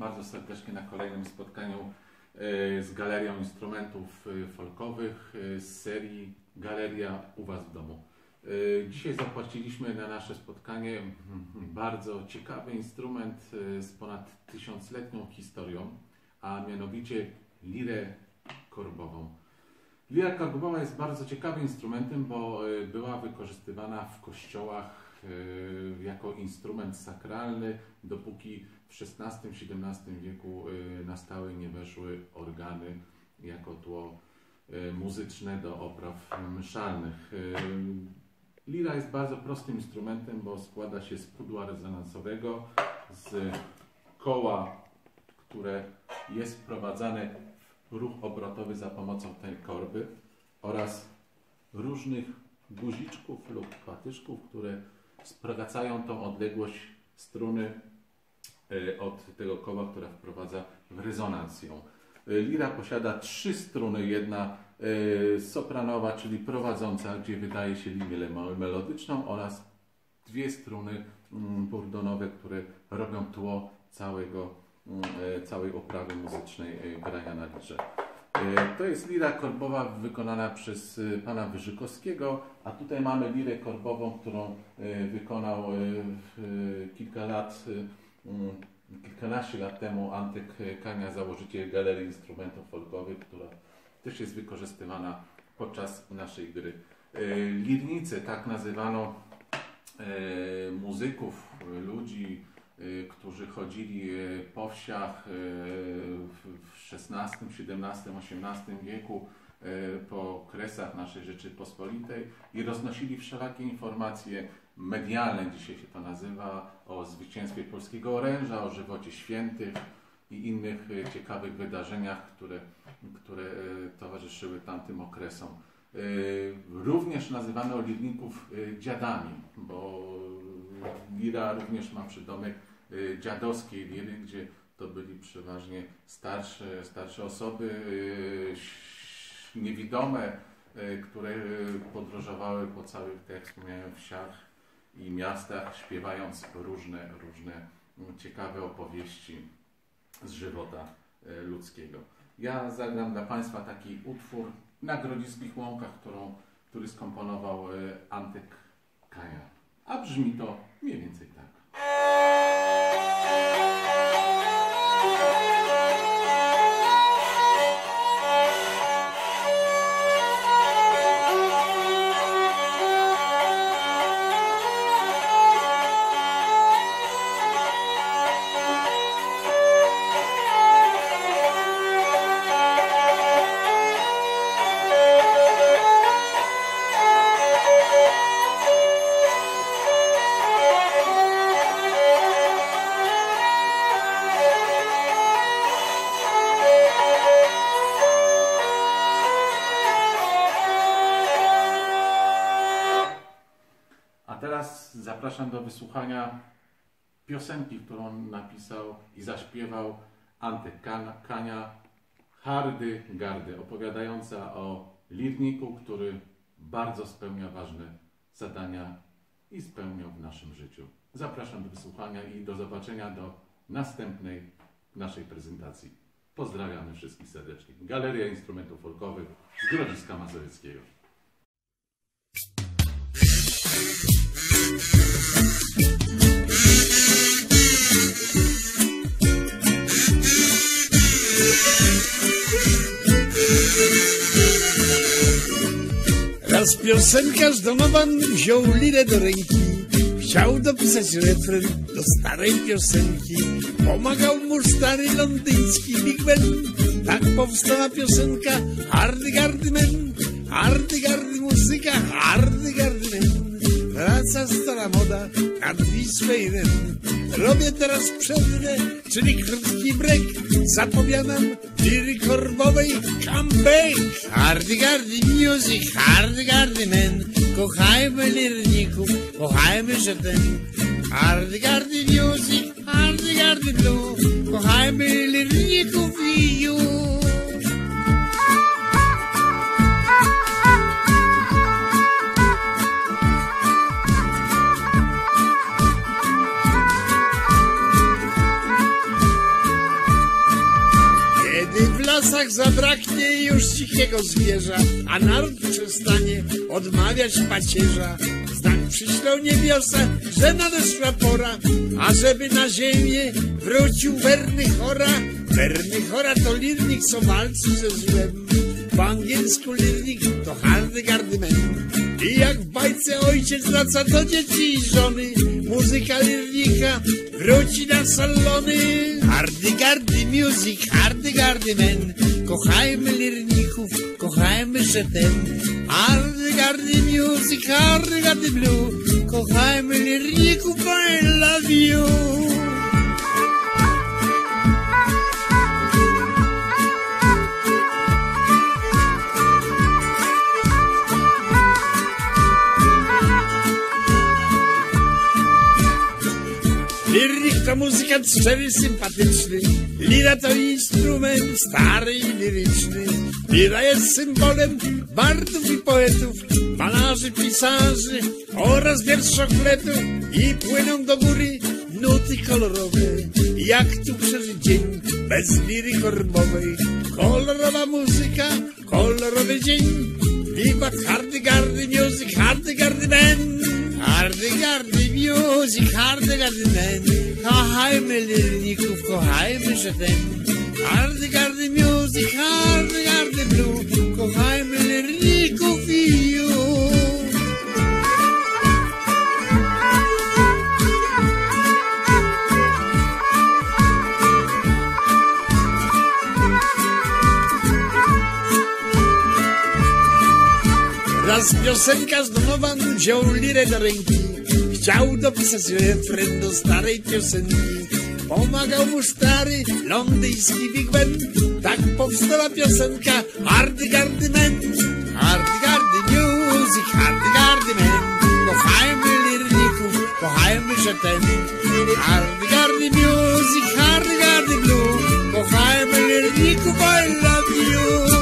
bardzo serdecznie na kolejnym spotkaniu z Galerią Instrumentów Folkowych z serii Galeria u Was w domu. Dzisiaj zapłaciliśmy na nasze spotkanie bardzo ciekawy instrument z ponad 1000-letnią historią, a mianowicie lirę korbową. Lira korbowa jest bardzo ciekawym instrumentem, bo była wykorzystywana w kościołach jako instrument sakralny, dopóki w XVI-XVII wieku na stałe nie weszły organy jako tło muzyczne do opraw mszalnych. Lira jest bardzo prostym instrumentem, bo składa się z pudła rezonansowego, z koła, które jest wprowadzane w ruch obrotowy za pomocą tej korby oraz różnych guziczków lub patyczków, które sprowadzają tą odległość struny od tego koła, która wprowadza w rezonans ją. Lira posiada 3 struny, jedna sopranowa, czyli prowadząca, gdzie wydaje się linię melodyczną, oraz 2 struny burdonowe, które robią tło całej oprawy muzycznej grania na lirze. To jest lira korbowa wykonana przez pana Wyżykowskiego, a tutaj mamy lirę korbową, którą wykonał kilkanaście lat temu Antek Kania, założyciel Galerii Instrumentów Folkowych, która też jest wykorzystywana podczas naszej gry. Lirnicy, tak nazywano muzyków, ludzi, którzy chodzili po wsiach w XVI, XVII, XVIII wieku po kresach naszej Rzeczypospolitej i roznosili wszelakie informacje medialne, dzisiaj się to nazywa, o zwycięstwie polskiego oręża, o żywocie świętych i innych ciekawych wydarzeniach, które towarzyszyły tamtym okresom. Również nazywano lirników dziadami, bo lira również ma przydomek dziadowskiej liry, gdzie to byli przeważnie starsze osoby, niewidome, które podróżowały po całych, tak jak wspomniałem, wsiach i miastach, śpiewając różne ciekawe opowieści z żywota ludzkiego. Ja zagram dla Państwa taki utwór Na Grodziskich Łąkach, który skomponował Antek Kania. A brzmi to mniej więcej tak. Teraz zapraszam do wysłuchania piosenki, którą napisał i zaśpiewał Antek Kania, Hardy Gardy, opowiadająca o lirniku, który bardzo spełnia ważne zadania i spełniał w naszym życiu. Zapraszam do wysłuchania i do zobaczenia do następnej naszej prezentacji. Pozdrawiamy wszystkich serdecznie. Galeria Instrumentów Folkowych z Grodziska Mazowieckiego. Raz piosenkarz Donovan wziął lirę do ręki, chciał dopisać refren do starej piosenki. Pomagał mu stary londyński Big Ben, tak powstała piosenka Hardy Gardy Men, Hardy Gardy muzyka, Hardy Gardy Men. Wraca stara moda nad Wisłę i Ren. Robię teraz przerwę, czyli krótki break. Zapowiadam liry korbowej comeback. Hardy Gardy music, Hardy Gardy men. Kochajmy lirników, kochajmy ten. Hardy Gardy music, Hardy Gardy blue. Kochajmy lirników i już. zabraknie już dzikiego zwierza, a naród przestanie odmawiać pacierza. Znak przyślą niebiosa, że nadeszła pora, ażeby na ziemię wrócił werny chora. Werny chora to lirnik, co walczy ze złem. Po angielsku lirnik to hardy man. I jak w bajce ojciec wraca do dzieci i żony, muzyka lirnika wróci na salony. Hardy music, hardy man. Kochajmy lirników, kochajmy ten. Hardy music, hardy blue. Kochajmy lirników, I love you. Lirnik to muzykant szczery, sympatyczny. Lira to instrument stary i liryczny. Lira jest symbolem bardów i poetów, malarzy, pisarzy oraz wierszokletów. I płyną do góry nuty kolorowe. Jak tu przeżyć dzień bez liry korbowej? Kolorowa muzyka, kolorowy dzień. Wiwat hardy music, hardy man. Hardy music, hardy man. Kochajmy lirników, kochajmy ten. Hardy music, hardy blue. Kochajmy lirników i you. Raz piosenkarz Donovan wziął lirę do ręki. Chciał dopisać refren do starej piosenki. Pomagał mu stary londyński Big Ben. Tak powstała piosenka Hardy man. Hardy music, hardy man. Kochajmy lirników, kochajmy ten. Hardy music, hardy blue. Kochajmy lirników, I love you.